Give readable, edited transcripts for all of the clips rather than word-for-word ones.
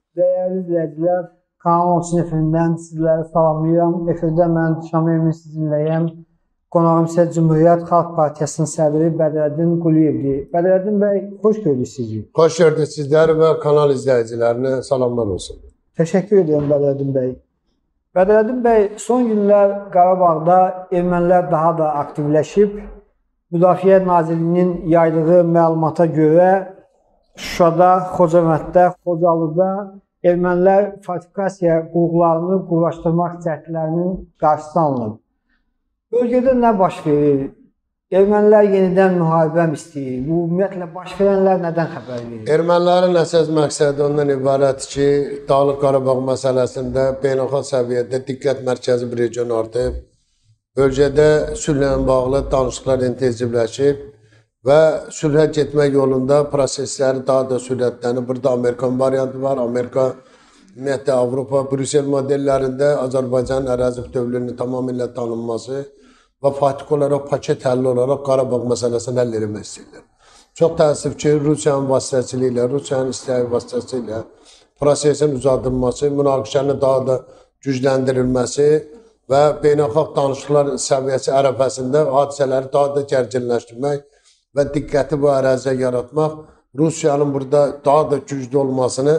Değerli izləyicilər, Kanal 13 efirindən sizləri salamlayıram. Efirdə mən Şam Emin sizinləyəm. Qonağım isə Cumhuriyyət Xalq Partiyasının sədri Bədrəddin Quliyevdir. Bədrəddin bəy, xoş gördük sizi. Xoş gördük sizləri və kanal izləyicilərinə salamlar olsun. Təşəkkür edirəm Bədrəddin bəy. Bədrəddin bəy, son günlər Qarabağda ermənilər daha da aktivləşib. Müdafiə Nazirliyinin yaydığı məlumata görə Şuşada, Xocavənddə, Xocalıda ermənilər fortifikasiya qurğularını qurlaşdırmaq cəhdlərinin qarşısı alınıb. Bölgədə nə baş verir? Ermənilər yenidən müharibə mi istəyir? Bu ümumiyyətlə baş verənlər nədən xəbər verir? Ermənilərin əsas məqsədi ondan ibarətdir ki, Dağlıq Qarabağ məsələsində beynəlxalq səviyyədə diqqət mərkəzi bir region artıb. Bölgədə sülhlə bağlı danışıqlar intensivləşib və sülhə getmək yolunda prosesləri daha da sürətlənib. Burada Amerikan variantı var. Amerika, ümumiyyətlə Avropa, Brüssel modellərində Azərbaycanın ərazi bütövlüyünün tamamilə tanınması və faktik olaraq paket həlli olaraq Qarabağ məsələsini həll etmək istəyirlər. Çox təəssüf ki, Rusiyanın vasitəsilə, Rusiyanın istəyi vasitəsilə prosesin uzadılması, münaqişənin daha da gücləndirilməsi və beynəlxalq danışıqlar səviyyəsi ərəfəsində hadisələri daha da gərginləşdirmək və diqqəti bu əraziyə yaratmaq, Rusiyanın burada daha da güclü olmasını,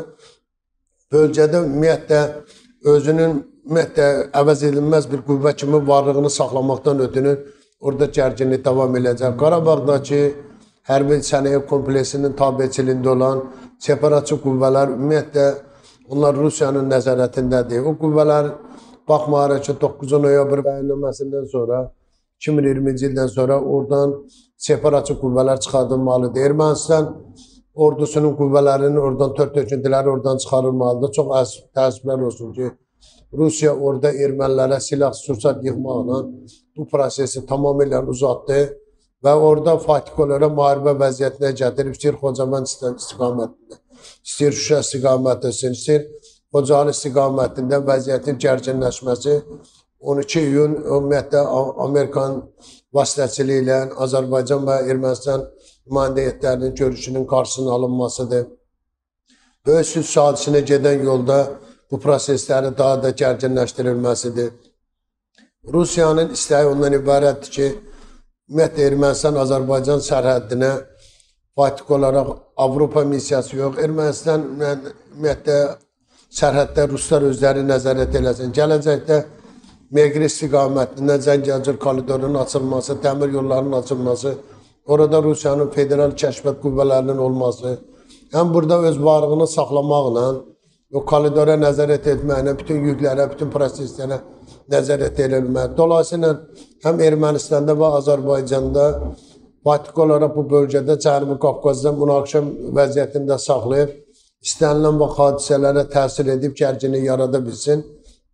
bölgədə ümumiyyətlə özünün əvəz edilməz bir qüvvə kimi varlığını saxlamaqdan ötürü orada gərginlik davam edəcək. Qarabağdakı hərbi sənaye kompleksinin tabiçiliyində olan separatçı qüvvələr ümumiyyətlə onlar Rusiyanın nəzarətindədir. O qüvvələr baxmayaraq ki 9 noyabr bəyannaməsindən sonra 2020-ci ildən sonra oradan separatçı qüvvələr çıxarılmalıdır. Ermənistan ordusunun qüvvələrinin oradan tört-töküntüləri oradan çıxarılmalıdır. Çox təəssüflər olsun ki, Rusiya orada ermənilərə silah-sursat yığmaqla bu prosesi tamamilə uzatdı və orada faktik olaraq müharibə vəziyyətinə gətirib, istəyir Xocavənd istiqamətində, istəyir Şuşa istiqamətində, istəyir Xocalı istiqamətində vəziyyətin gərginləşməsi 12 iyun ümumiyyətlə Amerikan vasitəçiliyi ilə Azərbaycan və Ermənistan nümayəndə heyətlərinin görüşünün qarşısının alınmasıdır. Böyük sülh sazişinə gedən yolda bu prosesləri daha da gərginləşdirilməsidir. Rusiyanın istəyi ondan ibarətdir ki, ümumiyyətlə Ermənistan Azərbaycan sərhəddinə faktik olaraq Avropa missiyası yox, Ermənistan ümumiyyətlə sərhəddə Ruslar özləri nəzarət eləsin. Gələcəkdə Meqri istiqamətində Zəngəzur koridorunun açılması, dəmir yollarının açılması, orada Rusiyanın federal kəşfiyyat qüvvələrinin olması, həm burada öz varlığını saxlamaqla, o koridora nəzarət etməklə, bütün yüklərə, bütün proseslərə nəzarət edilmək. Dolayısıyla həm Ermənistanda və Azərbaycanda faktik olaraq bu bölgədə Cənubi Qafqazda münaqişə vəziyyətində saxlayıb, istənilən və hadisələrə təsir edib gərginlik yarada bilsin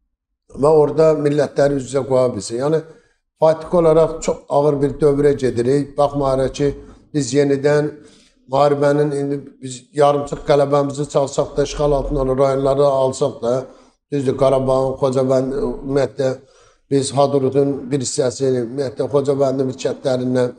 və orada millətləri üz-üzə qoya bilsin. Yəni, faktik olaraq çox ağır bir dövrə gedirik. Baxmayaraq ki, biz yenidən müharibənin indi biz yarımçıq qələbəmizi çalsaq da, işğal altında olan rayonları alsaq da, düzdür, Qarabağın, Xocavənd, ümumiyyətlə, biz Hadrutun bir hissəsini, ümumiyyətlə, Xocavəndin bir kətlərindən,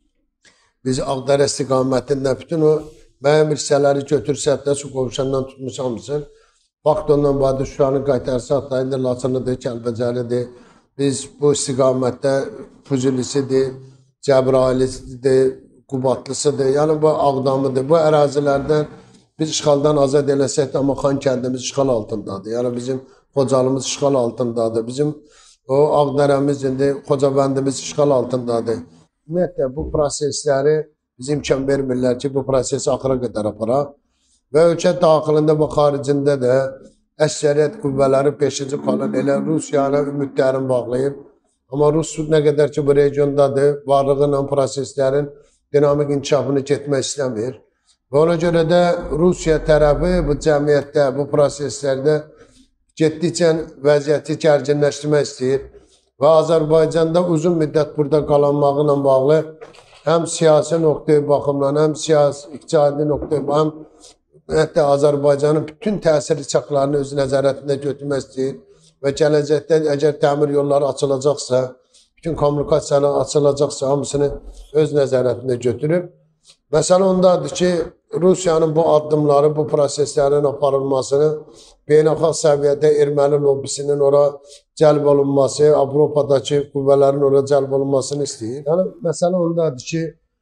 biz Ağdərə istiqamətində bütün o müəyyən bir hissələri götürsək də, su qovuşandan tutmuşamızın. Vaxt ondan badə Şuşanı qaytarsaq da, indi Laçınlıdır, Kəlbəcəlidir. Biz bu istiqamətdə Füzulisidir, Cəbrayilidir, Qubatlısıdır, yəni bu Ağdamıdır. Bu ərazilərdən biz işğaldan azad eləsək də, amma Xan kəndimiz işğal altındadır. Yəni bizim Xocalımız işğal altındadır. Bizim o Ağdərəmiz indi Xocavəndimiz işğal altındadır. Ümumiyyətlə bu prosesləri biz imkan vermirlər ki, bu prosesi axıra qədər aparaq. Və ölkə daxilində və xaricində də əksəriyyət qüvvələri 5-ci qalan elə Rusiyana ümidlərini bağlayıb. Amma Rus nə qədər ki bu regiondadır, varlığıyla proseslərin dinamik inkişafını getmək istəmir. Və ona görə də Rusiya tərəfi bu cəmiyyətdə, bu proseslərdə getdikcə vəziyyəti gərginləşdirmək istəyir. Və Azərbaycanda uzun müddət burada qalanmağı ilə bağlı həm siyasi nöqteyi baxımdan, həm iqtisadi nöqteyi baxımdan, hətta Azərbaycanın bütün təsir çaxlarını öz nəzarətində götürmək istəyir. Və gələcəkdə əgər dəmir yolları açılacaqsa, bütün kommunikasiyalar açılacaqsa, hamısını öz nəzarətində götürüb. Məsələ ondadır ki, Rusiyanın bu addımları, bu proseslərin aparılmasını beynəlxalq səviyyədə erməni lobbisinin ora cəlb olunması, Avropadakı qüvvələrin ora cəlb olunmasını istəyir. Yəni, məsələ ondadır ki,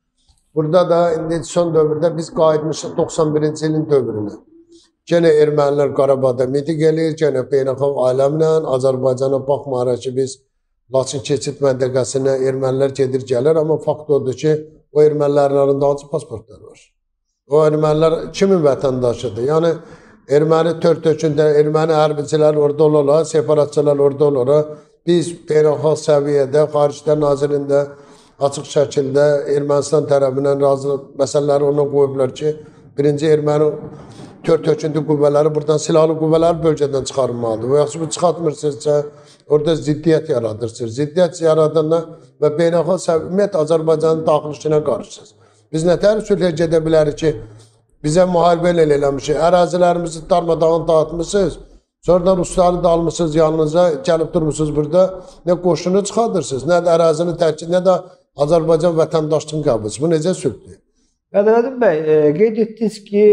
burada da indi son dövrdə biz qayıtmışıq 91-ci ilin dövrünə. Gene ermənilər Qarabağda miting eləyir, gene beynəlxalq aləmlə, Azərbaycana baxmayaraq ki, biz Laçın keçid məntəqəsinə ermənilər gedir, gəlir, amma fakt odur ki, o ermənilərin arasında hansı pasportlar var? O ermənilər kimin vətəndaşıdır? Yəni, erməni tört-tökündə, erməni hərbçilər orada olarlar, separatçılar orada olarlar. Biz beynəlxalq səviyyədə, Xariclər Nazirində açıq şəkildə Ermənistan tərəfindən razı məsələləri ona qoyublar ki, birinci erməni tört-töküntü qüvvələri buradan silahlı qüvvələri bölgədən çıxarılmalıdır. Və yaxşı bu çıxartmırsınızsa, orada ziddiyyət yaradırsınız. Ziddiyyət yaradanda və beynəlxalq səviyyət Azərbaycanın daxili işinə qarışırsınız. Biz nətər sülhə gedə bilərik ki, bizə müharibə eləmişik, ərazilərimizi darmadağın dağıtmışsınız, sonradan Rusları da almışsınız yanınıza, gəlib durmuşsunuz burada, nə qoşunu çıxardırsınız, nə də ərazini tərk, nə də Azərbaycan vətəndaşlığını qəbul. Bu necə sülhdür? Bədrəddin bəy, qeyd etdiniz ki,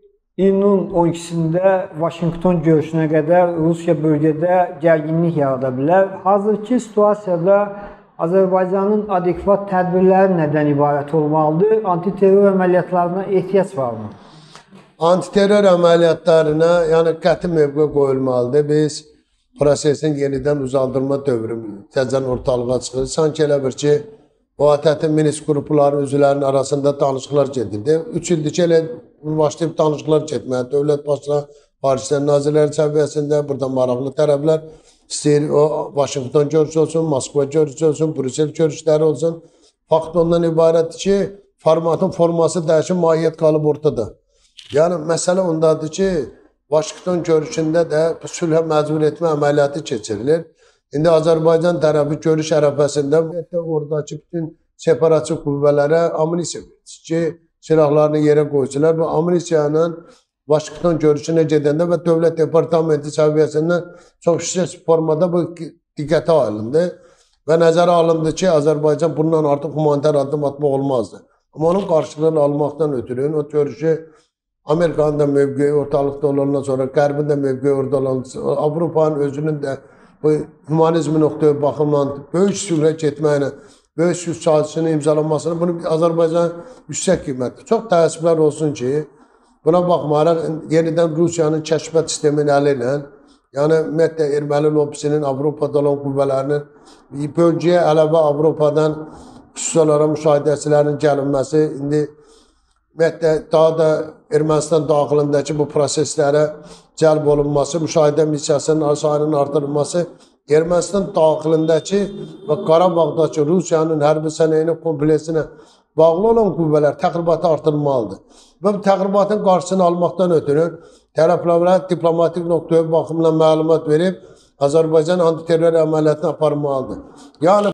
iyunun 12-sində Vaşinqton görüşünə qədər Rusiya bölgədə gərginlik yarada bilər. Hazırki situasiyada Azərbaycanın adekvat tədbirləri nədən ibarət olmalıdır? Antiterror əməliyyatlarına ehtiyac varmı? Antiterror əməliyyatlarına yəni qəti mövqe qoyulmalıdır. Biz prosesin yenidən uzaldırma dövrü təzən ortalığa çıxır. Sanki elə bir ki, o ATƏT-in Minsk qrupları üzvlərinin arasında danışıqlar gedirdi. 3 ildir ki, elə başlayıb danışıqlar getməyə. Dövlət başına, Xariclər Nazirləri səviyyəsində burada maraqlı tərəflər istəyir. O, Vaşinqton görüşü olsun, Moskva görüşü olsun, Brüssel görüşləri olsun. Fakt ondan ibarətdir ki, forması dəyişib, mahiyyət qalıb ortada. Yəni, məsələ ondadır ki, Vaşinqton görüşündə də sülhə məcbur etmə əməliyyatı keçirilir. İndi Azərbaycan tərəfi görüş ərəfəsində oradakı bütün separatçı qüvvələrə amunisiya verir ki, silahlarını yerə qoysunlar və amunisiyanın Vaşinqton görüşünə gedəndə və Dövlət Departamenti səviyyəsindən çox şişə formada bu diqqətə alındı və nəzərə alındı ki, Azərbaycan bundan artıq humanitar addım atmaq olmazdı. Amma onun qarşılığını almaqdan ötürü o görüşü Amerikanın da mövqeyi ortalıqda olandan sonra, Qərbin də mövqeyi orada olandan sonra, Avropanın özünün də bu humanizmi nöqtəyə baxımdan böyük sülhə getməyinə, böyük sülh sazişinin imzalanmasını bunu Azərbaycan yüksək qiymətdir. Çox təəssüflər olsun ki, buna baxmayaraq yenidən Rusiyanın kəşfiyyat sisteminin əli ilə, yəni ümumiyyətlə erməni lobbisinin Avropada olan qüvvələrinin bölgəyə əlavə Avropadan xüsusi olaraq müşahidəçilərin gəlinməsi, indi ümumiyyətlə daha da Ermənistan daxilindəki bu proseslərə cəlb olunması, müşahidə missiyasının sayının artırılması, Ermənistan daxilindəki və Qarabağdakı Rusiyanın hərbi sənayinin kompleksinə bağlı olan qüvvələr təxribatı artırılmalıdır. Və bu təxribatın qarşısını almaqdan ötürü tərəflərə diplomatik nöqtəyə baxımla məlumat verib Azərbaycan antiterror əməliyyatını aparmalıdır. Yəni